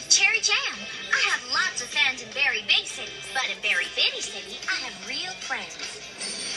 Cherry Jam. I have lots of fans in very big cities, but in very bitty city, I have real friends.